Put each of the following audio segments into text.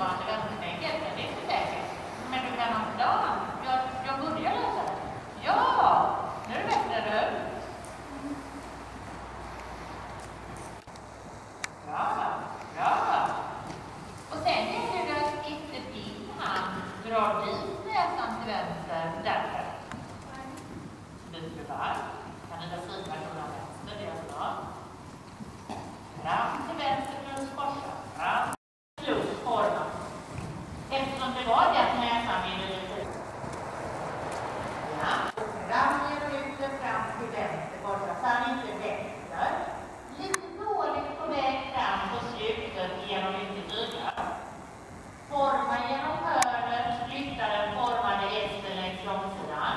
nuvarande vänsterbänken. Det är inte säkert. Men du kan ha en plan. Jag börjar lösa det. Ja, nu är det bättre du. Bra. Och sen är det att inte din hand drar dit näsan till vänster. Därför. Byter varv. Kan ni ta sidan från vänster? Det är bra. Fram till vänster plus korsa. Fram plus forma. Eftersom det var det att näsan ville lite. Ja. Fram genom ut fram till vänster korsa. Så han inte växlar. Lite dåligt på väg fram på slutet genom ytterdygar. Forma genom hörnet. Flytta den formade hästen längs långsidan.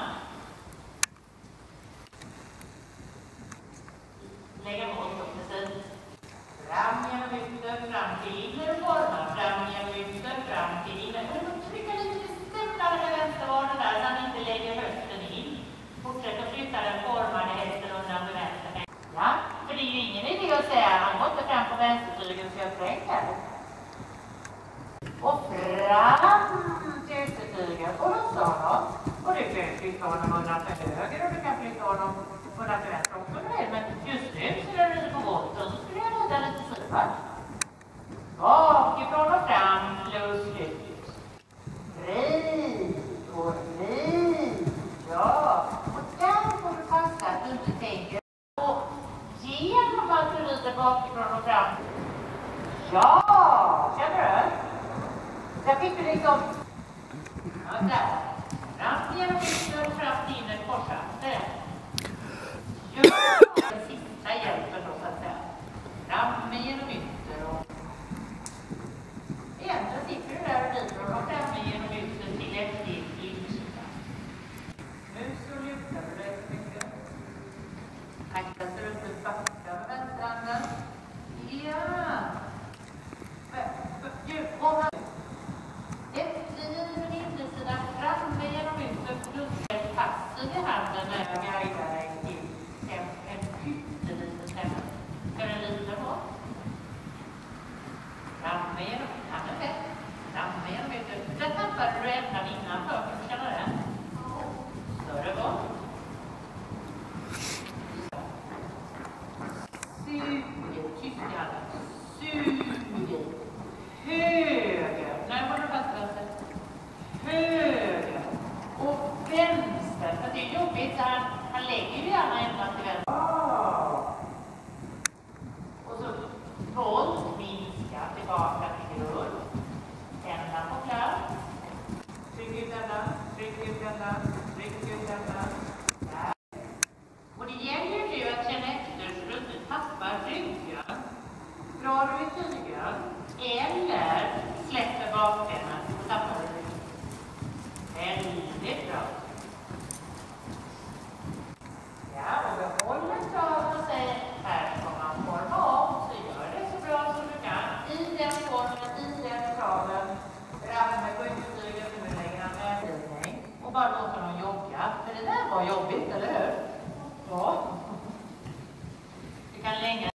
Lägga mot upp precis. Fram genom ytter, fram till inner forma. Fram genom ytter, fram till inner. Och trycka lite stämplare med vänstervarden där så han inte lägger höften in. Fortsätt att flytta den formade hästen undan med vänster. Ja, för det är ju ingen idé att säga att han går inte fram på vänstertygen så jag svänger. Och fram till yttertygen och lossa honom. Och du kan flytta honom undan för höger och du kan flytta honom undan för vänster också med det. Men just nu så är det lite på botten så skulle jag rida lite sidvart. Bakifrån och fram plus slut. Vrid och vrid. Ja, och där får du passa att du inte tänker. Och genom att du rider bakifrån och fram. Ja, känner du? Där fick du liksom. Ja, där. Fram genom ytter, fram till inner korsa. Där. Ja, den sista hjälpen då så att säga. Fram genom ytter och. Egentligen sitter du där och rider och fram genom ytter till ett till insidan. Nu så lutar du dig mycket. Akta så du inte backar med vänsterhanden. Ja. Efter den insidan fram genom ytter plus ett passiv i handen när jag guidar dig till en pytteliten stämma. Ska du lita på? Fram genom handen fett. Fram genom ytter. Där tappar du ändan innanför. Kan du känna det? Större gång. Suger. Tyst i handen. Suger. Höger. När var du fast vänster? Höger. Och vänster. För det är jobbigt så han lägger ju gärna ändan till vänster. Och så volt minska tillbaka till grund. Ändan på plats. Tryck ut ändan. Tryck ut ändan. Tryck ut ändan. Där. Och det gäller ju nu att känna efter så du inte tappar ryggen. Drar du i tygen. Eller släpper bakbenen och tappar ryggen. Väldigt bra.